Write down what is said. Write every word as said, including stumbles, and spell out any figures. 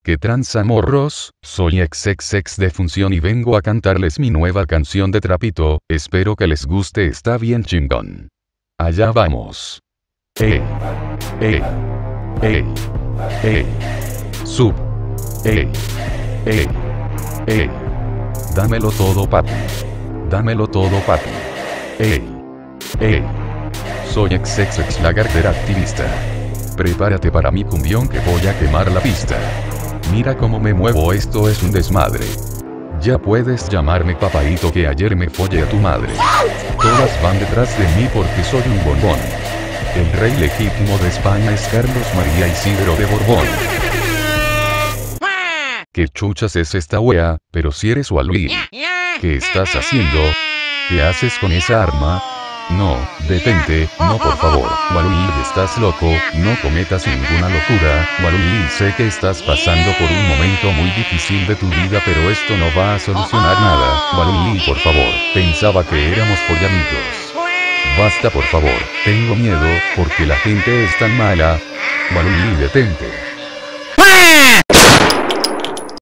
¿Qué tranza morros? Soy ex ex ex de Función y vengo a cantarles mi nueva canción de trapito, espero que les guste, está bien chingón. Allá vamos. Ey, ey, ey, ey, sub, ey, ey, ey, dámelo todo papi, dámelo todo papi, ey, ey, soy ex ex ex lagartera activista. Prepárate para mi cumbión que voy a quemar la pista. Mira cómo me muevo, esto es un desmadre. Ya puedes llamarme papaíto que ayer me follé a tu madre. Todas van detrás de mí porque soy un bombón. El rey legítimo de España es Carlos María Isidro de Borbón. ¿Qué chuchas es esta wea? Pero si eres Walui. ¿Qué estás haciendo? ¿Qué haces con esa arma? No, detente, no por favor, Walui, estás loco, no cometas ninguna locura, Walui, sé que estás pasando por un momento muy difícil de tu vida pero esto no va a solucionar nada, Walui, por favor, pensaba que éramos por amigos. Basta por favor, tengo miedo, porque la gente es tan mala. Walui, detente.